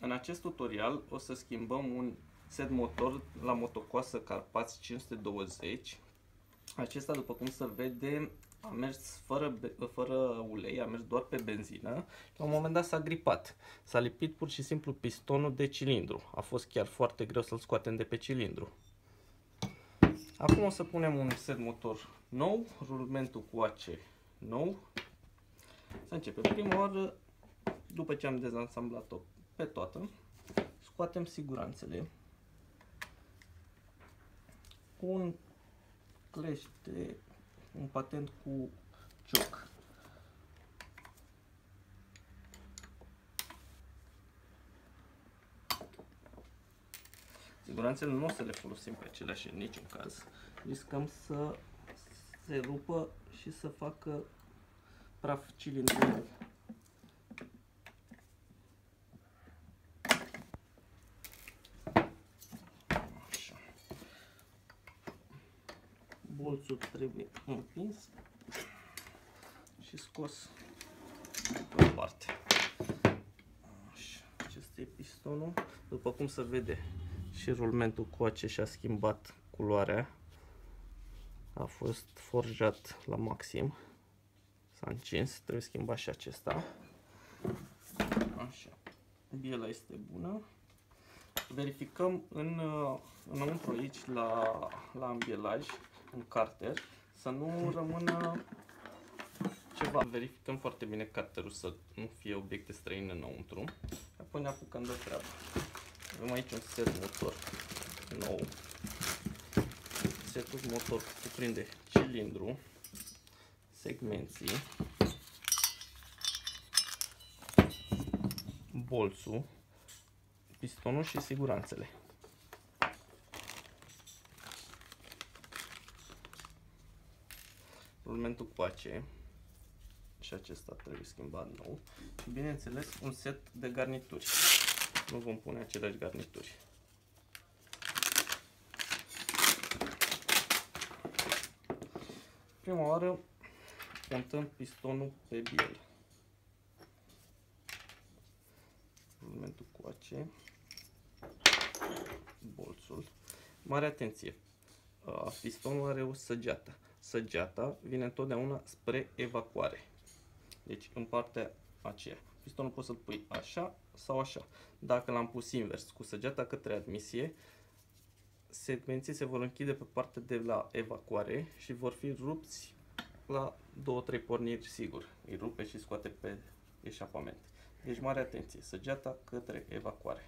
În acest tutorial o să schimbăm un set motor la motocoasă Carpați 520. Acesta, după cum se vede, a mers fără ulei, a mers doar pe benzină. La un moment dat s-a gripat. S-a lipit pur și simplu pistonul de cilindru. A fost chiar foarte greu să-l scoatem de pe cilindru. Acum o să punem un set motor nou, rulmentul cu ace nou. Să începem. Prima oară, după ce am dezansamblat-o pe toată, scoatem siguranțele cu un clash de un patent cu cioc. Siguranțele nu o să le folosim pe aceleași în niciun caz. Riscăm să se rupă și să facă praf cilindrul. Așa. Bolțul trebuie împins și scos pe o parte. Așa. Acesta e pistonul. După cum se vede, și rulmentul cu ace și-a schimbat culoarea. A fost forjat la maxim. S-a încins. Trebuie schimbat și acesta. Așa. Biela este bună. Verificăm înăuntru aici la ambielaj, în carter, să nu rămână ceva. Verificăm foarte bine carterul să nu fie obiecte străine înăuntru. Apoi ne apucăm de treabă. Avem aici un set motor nou. Setul motor cuprinde cilindru, segmenții, bolțul, pistonul și siguranțele. Rulmentul cu ace și acesta trebuie schimbat nou. Și bineînțeles un set de garnituri. Nu vom pune aceleași garnituri. Prima oară montăm pistonul pe biel. Rulmentul cu ace, bolțul. Mare atenție! Pistonul are o săgeată. Săgeata vine întotdeauna spre evacuare. Deci în partea aceea. Pistonul poți să-l pui așa sau așa. Dacă l-am pus invers, cu săgeata către admisie, segmenții se vor închide pe partea de la evacuare și vor fi rupți la 2-3 porniri sigur. Îi rupe și scoate pe eșapament. Deci mare atenție, săgeata către evacuare.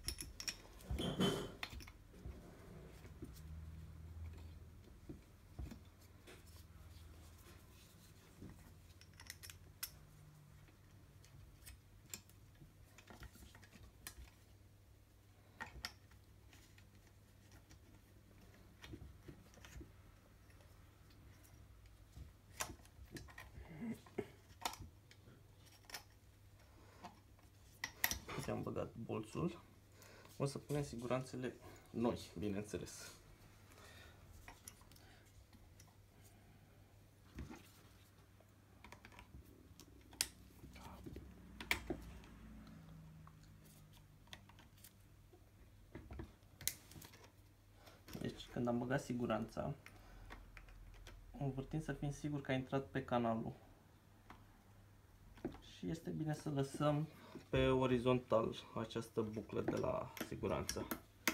Am băgat bolțul. O să punem siguranțele noi, bineînțeles. Deci când am băgat siguranța, învârtim să fim siguri că a intrat pe canalul. Și este bine să lăsăm pe orizontal această buclă de la siguranță.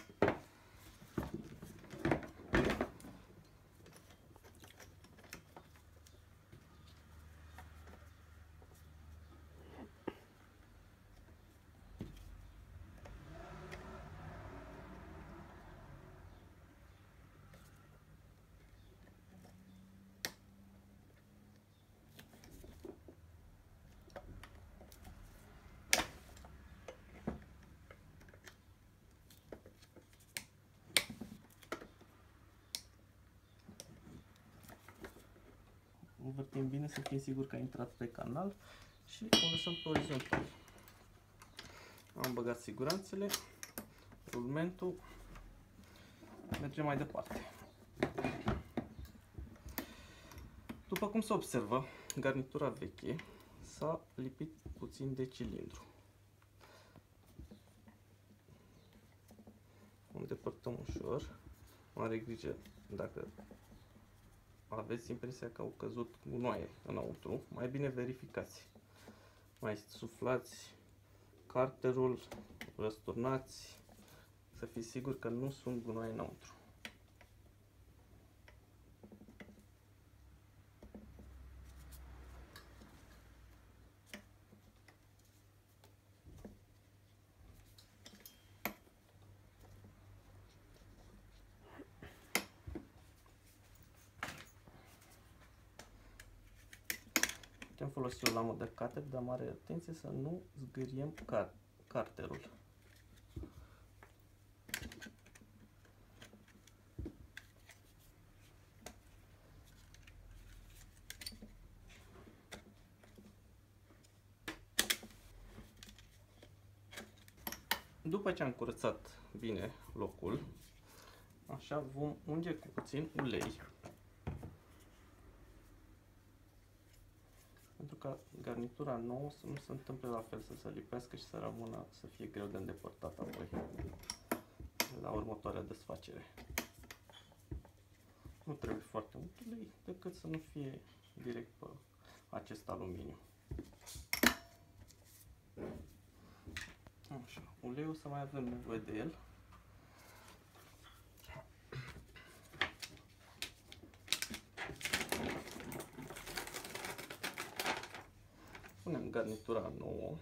Învârtim bine să fim siguri că a intrat pe canal și o lăsăm pe orizontal. Am băgat siguranțele, rulmentul, mergem mai departe. După cum se observă, garnitura veche s-a lipit puțin de cilindru. îndepărtăm ușor. Mare grijă dacă aveți impresia că au căzut gunoaie înăuntru, mai bine verificați. Mai suflați carterul, răsturnați, să fiți siguri că nu sunt gunoaie înăuntru. Putem folosi o lamă de cutter, dar mare atenție să nu zgâriem carterul. După ce am curățat bine locul, așa vom unge cu puțin ulei. Pentru ca garnitura nouă să nu se întâmple la fel, să se lipească și să rămână, să fie greu de îndepărtat apoi la următoarea desfacere. Nu trebuie foarte mult ulei, decât să nu fie direct pe acest aluminiu. Așa, uleiul să mai avem nevoie de el. Punem garnitura nouă.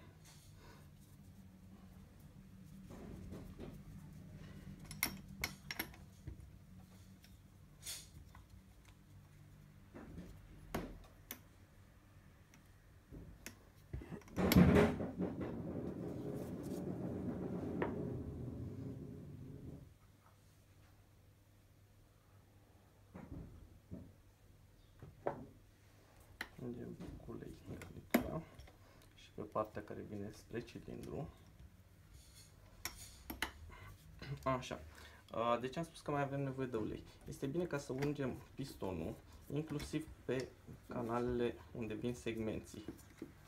Ungem cu ulei garnitura și pe partea care vine spre cilindru. Așa. Deci am spus că mai avem nevoie de ulei. Este bine ca să ungem pistonul, inclusiv pe canalele unde vin segmenții.